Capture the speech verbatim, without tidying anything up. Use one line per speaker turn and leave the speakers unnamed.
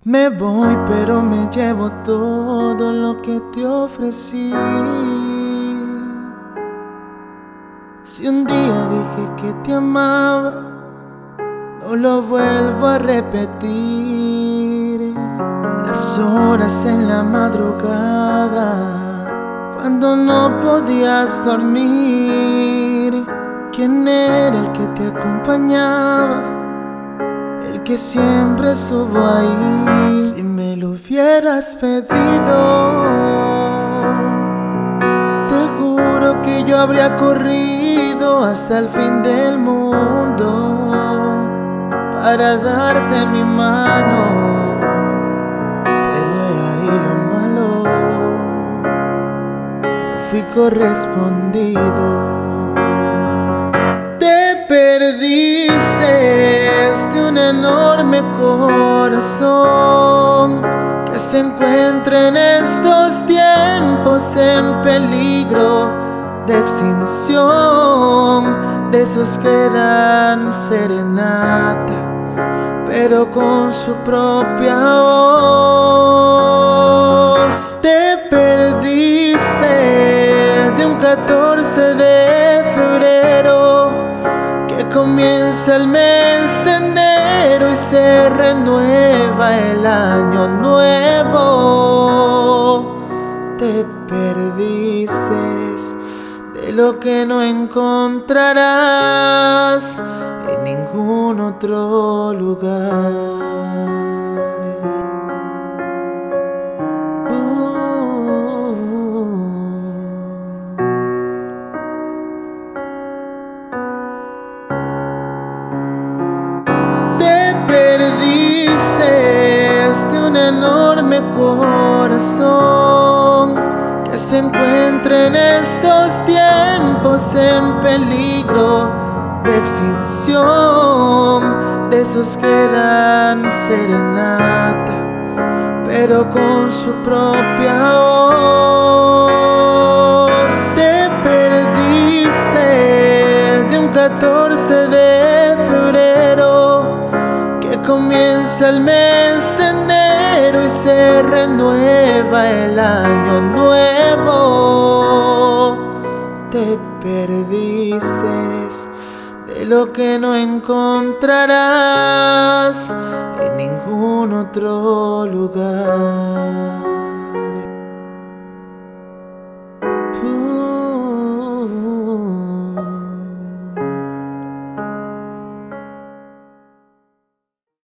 Me voy, pero me llevo todo lo que te ofrecí. Si un día dije que te amaba, no lo vuelvo a repetir. Las horas en la madrugada, cuando no podías dormir. ¿Quién era el que te acompañaba? El que siempre estuvo ahí. Si me lo hubieras pedido, te juro que yo habría corrido hasta el fin del mundo para darte mi mano. Pero he ahí lo malo, no fui correspondido. Te perdiste de un enorme corazón que se encuentra en estos tiempos en peligro de extinción. De esos que dan serenata, pero con su propia voz. Te perdiste de un catorce de febrero que comienza el mes de enero y se renueva el año nuevo. Te perdiste de lo que no encontrarás en ningún otro lugar. Perdiste de un enorme corazón que se encuentra en estos tiempos en peligro de extinción. De esos que dan serenata, pero con su propia voz. Te perdiste de un catorce de febrero que comienza el mes de enero y se renueva el año nuevo. Te perdiste de lo que no encontrarás en ningún otro lugar.